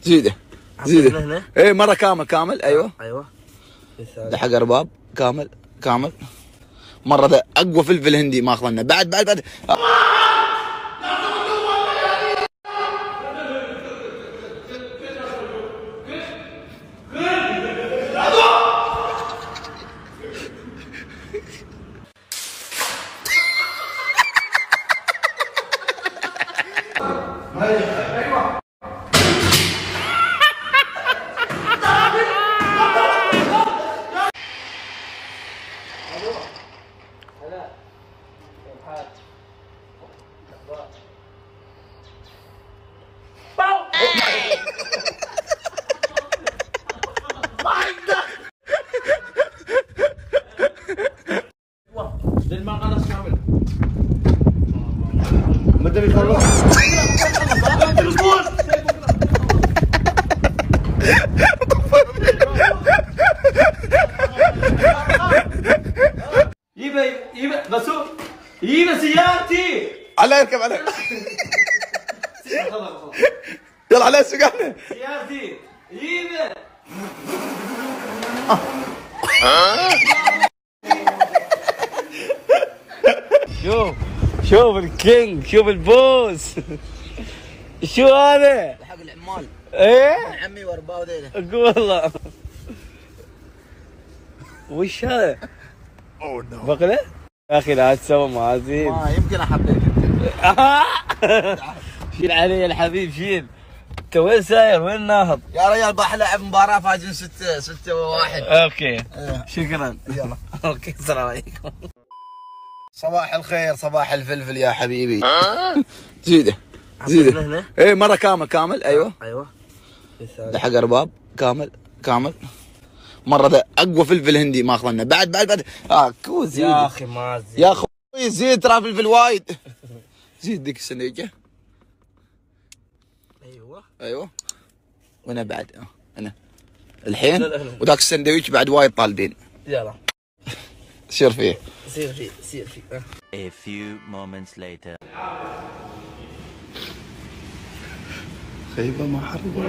زيده زيده. ايه مره كامل. ايوه دحق ارباب كامل. مره ذا اقوى فلفل هندي ماخذ لنا بعد. متى بيخلص؟ يبا بسوق يبا سيارتي على يركب على يلا على سيارتي سيارتي يبا شوف الكينج، شوف البوس. شو هذا؟ حق العمال. ايه؟ عمي وارباو ذيله. اقول والله. وش هذا؟ اوه نو. بقلة؟ يا اخي لا تسوى موازين. ما يمكن احبك. شيل علي الحبيب شيل. انت وين ساير؟ وين ناهض؟ يا رجال بحلعب مباراة فايزين 6-1. اوكي. شكرا. يلا. اوكي السلام عليكم. صباح الخير صباح الفلفل يا حبيبي. زيده. ايه مره كامل. ايوه دحق ارباب كامل. مره ذا اقوى فلفل هندي ماخذ لنا بعد. كو زيد يا اخي ما زيد يا اخوي زيد ترى فلفل وايد. زيد ديك السندويجه. ايوه وانا بعد انا الحين وذاك السندويش بعد وايد طالبين. يلا سير فيه. A few moments later. خيبة ما حرب.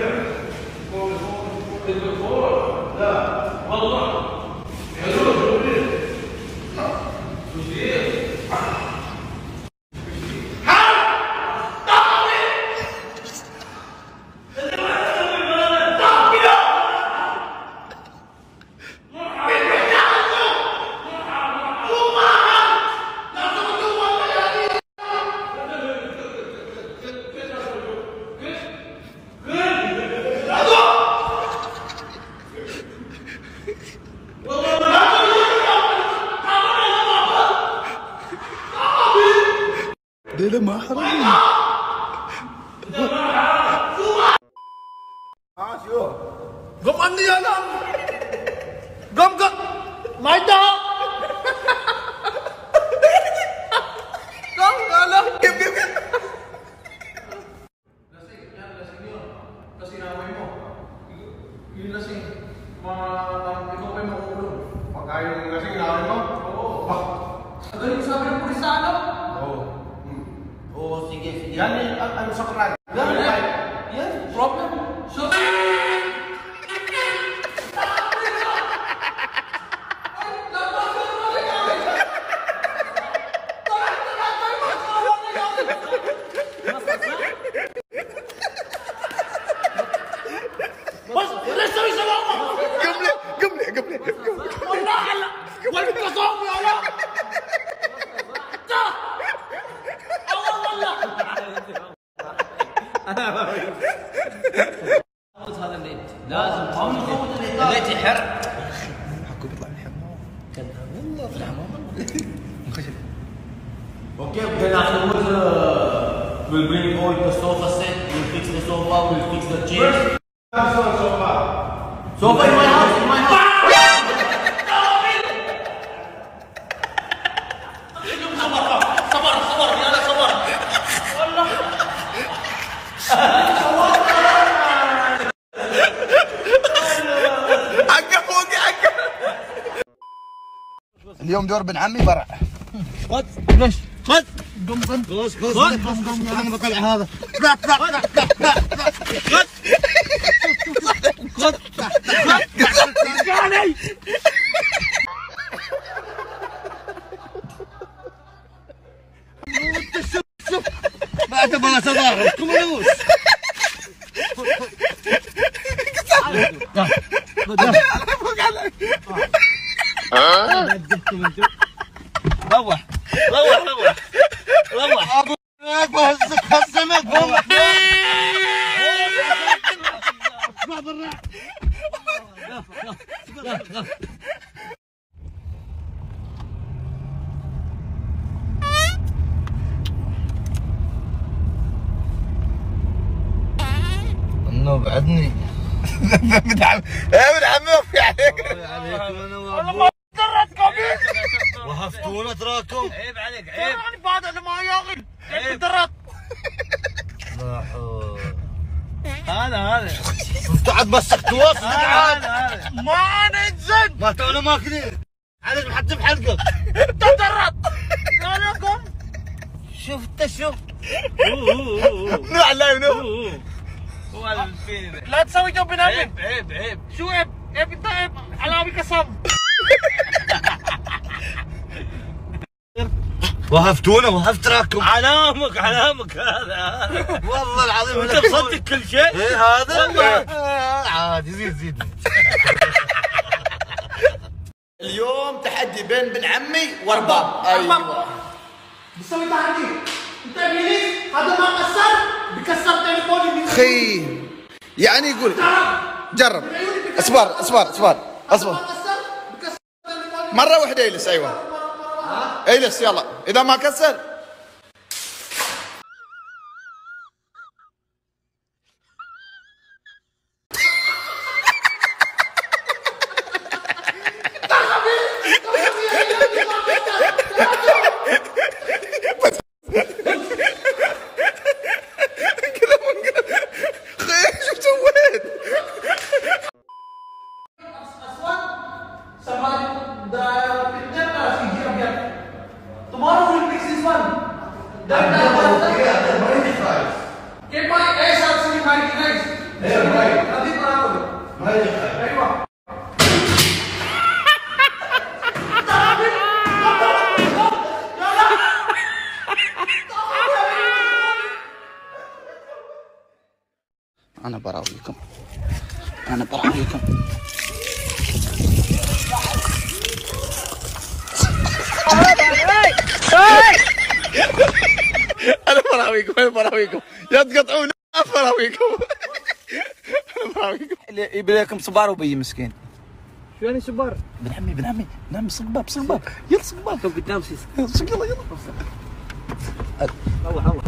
ليلة ما حرام. شو قم عندي انا قم ما يدها قم لا كيف يعني انا شكرا. Yes, problem. بس ليش تسوي سلامة؟ قم لي والله هلا والله تصوم يا ولد. هذا النت لازم تفوت النت يحر. حكوا بيطلع من الحمام. والله في الحمام. Okay, then afterwards we'll bring all the sofa set, we'll fix the sofa, we'll fix the chairs. Sofa in my house, in my house. صبر يلا صبر. والله. اليوم دور بن عمي برع. خذ ليش؟ خذ قم خذ. خذ يا عم القلع هذا. لا خذ ما تبغى تظاهر كملوس. روح روح روح روح بهزك هالسمك والله. اسمع بالراحة. انه بعدني ابن عمي ابن عمي وفي عليك. والله ما درتكم وهفتونا تراكم. عيب عليك عيب. تراني بعد انا ما ياغل. عيب درت. لا حول. هذا انت عاد مسكتوا وسط عاد. هذا ما ننزل. ما تونا ماكلين. عليك محدب حلقك. انت درت. لا لكم. شفت شوف. نوع لا ينو. هو الفيني. لا تسوي جو بنامك. عيب عيب عيب. شو عيب؟ عيب انت عيب. علامي قسم. وهفتونا وهفت راكم. علامك علامك هذا. والله العظيم انت مصدق كل شيء؟ ايه هذا؟ والله. عادي زيد. اليوم تحدي بين ابن عمي وارباب. ايوه بتسوي تحدي. انت انجليزي هذا ما قصر بكسر تليفوني. خي يعني يقول جرب. اصبر اصبر اصبر اصبر مرة واحدة. اجلس. ايوه اجلس يلا. اذا ما كسر Tomorrow we'll fix this one. Get my ass out to my nice. Yeah, right. Nothing wrong. Right. انا براويكم. انا براويكم. انا براويكم. انا براويكم. يا تقطعون براويكم. انا براويكم. يبي لكم صبار وبي مسكين. شو يعني سبار؟ ابن عمي ابن عمي ابن عمي. صق باب صق باب. يلا صق باب. تو قدام سيس. صق يلا يلا. روح روح.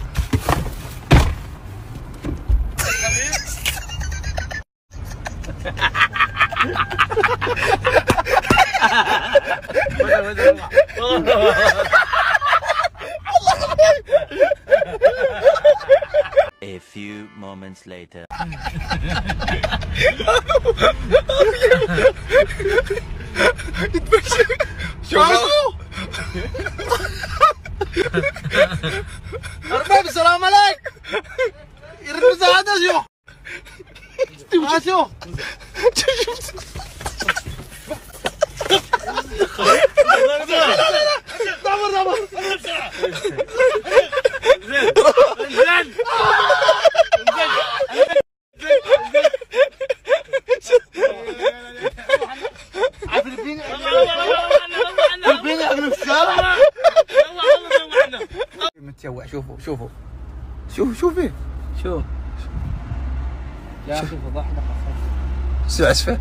A few moments later. شوفوا ارباب السلام عليك. يرد مساعدة شو؟ شو؟ متجوع. شوفوا شوفوا شوفي شو؟ يا اخي فضحنا. شو اسفه.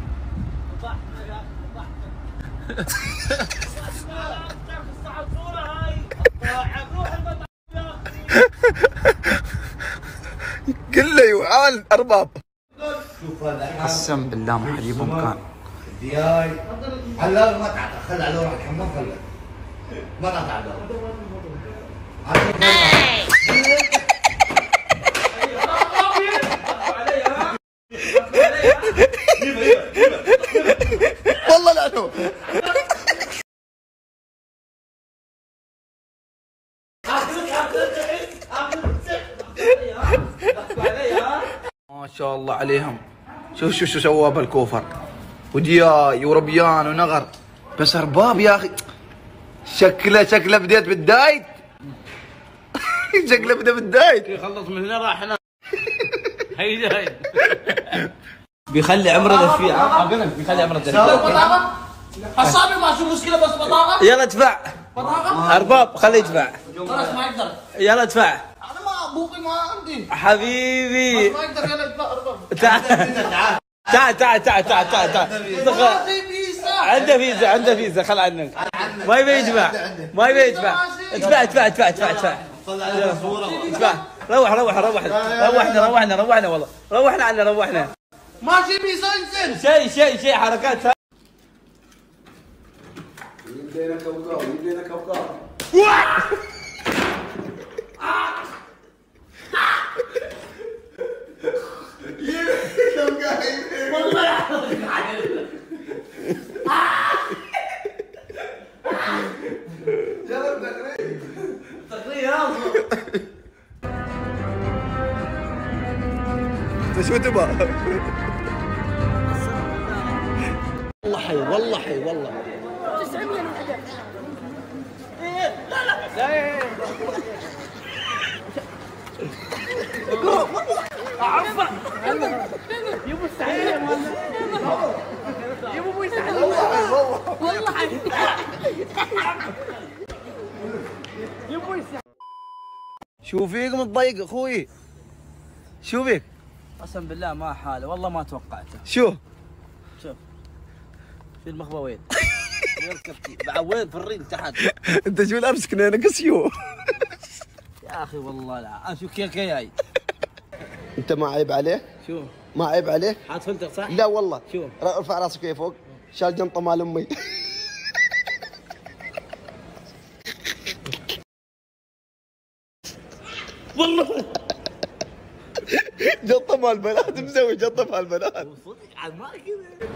قل لي وعال ارباب. قسم بالله ما حد يبغى مكان. دياي هلا ما تعال خل على روح الحمام خلك ما تعال والله لعنه. ما شاء الله عليهم. شوف شو سووا بالكوفر، ودياي وربيان ونغر، بس ارباب يا اخي. شكله بديت بالدايت. شكله بدا بالدايت. يخلص من هنا راح هنا. هي بيخلي عمره دفيع. اقول لك بيخلي عمره دفيع. بطاقة؟ حسابي ما شو مشكلة بس بطاقة؟ يلا ادفع. بطاقة؟ ارباب خليه يدفع. خلاص ما يقدر. يلا ادفع. انا ما ابوقي ما عندي. حبيبي ما يقدر يلا يدفع ارباب. تعال. عنده فيزا خل عنك. ما يبي يدفع. ادفع. روحنا والله. روحنا. ماشي بيسنسن. شيء حركات. يدينا كوكاو. شو تبغى؟ والله حي 900 العدد. يبو استحيل يا مهند. يبو يستحيل والله حي. يبو يستحيل. شو فيك متضايق اخوي؟ شو بيك؟ قسم بالله ما حاله والله ما توقعته. شوف في المخبى وين؟ بعد وين في الريل تحت. انت شو لابسك نينك شو؟ يا اخي والله لا انا شو كيك جاي. انت ما عيب عليك؟ شو؟ ما عيب عليك؟ حاط فلتر صح؟ لا والله. شو؟ ارفع راسك ويا فوق. شال جنطه مال امي. والله جنطه مال بنات، مسوي جنطه مال بنات. صدق عاد ما كذا.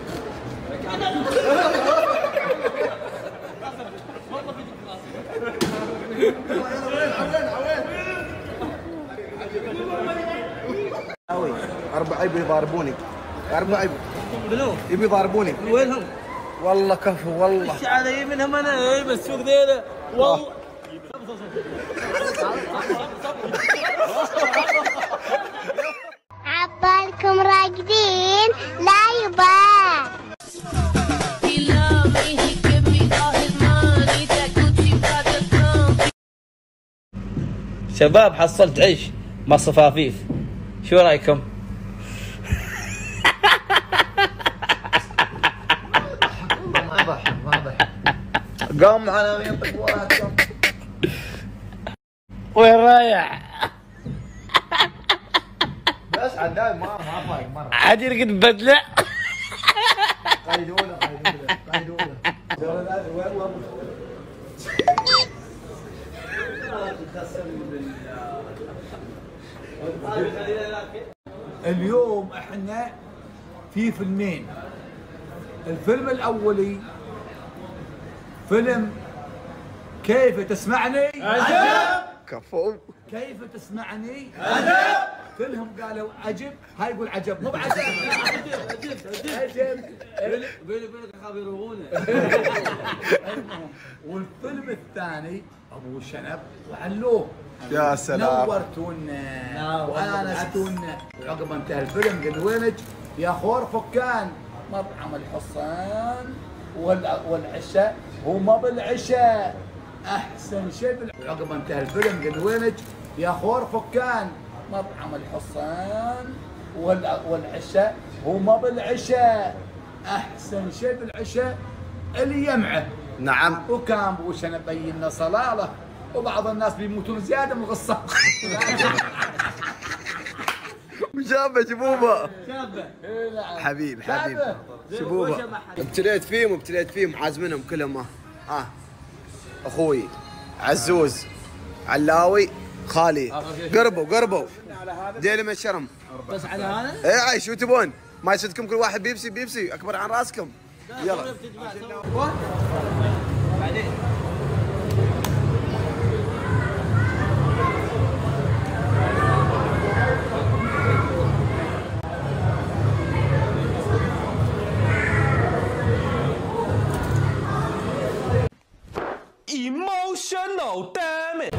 أربعة يبي يضاربوني. منو؟ يبي يضاربوني. وينهم؟ والله كفو والله. ايش علي منهم انا بس شوف ذيلا والله. عبالكم راقدين لا يبان. شباب حصلت عيش مع صفافيف، شو رايكم؟ قام معنا ينطق واحد. وين رايح؟ بس عداي ما فايق مره. عاد يرقد ببدله. قيدونا. اليوم احنا في فيلمين. الفيلم الاولي فيلم كيف تسمعني؟ كفو. كيف تسمعني؟ عجب. كلهم قالوا عجب، هاي يقول عجب مو بعجب. عجب. بيني وبينك اخاف يروغونه. والفيلم الثاني ابو شنب وعلوه. يا سلام. نورتونا وانستونا. وعقب انتهى الفيلم قلنا وينك يا خور فكان؟ مطعم الحصان والعشاء وما بالعشاء احسن شيء. وعقب انتهى الفيلم قلنا وينك يا خور فكان؟ مطعم الحصان والعشاء وما بالعشاء احسن شيء بالعشاء اليمعه. نعم. وكان بوشنا بينا صلاله وبعض الناس بيموتون زياده من الغصه. شابه شبوبه. شابه. حبيب شبوبه. ابتليت فيهم حازمنهم كلهم. اخوي عزوز علاوي خالي قربوا ديلي من الشرم. بس على هذا؟ ايه عايش شو تبون؟ ما يصدكم كل واحد بيبسي اكبر عن راسكم. يلا بعدين Emotional damn it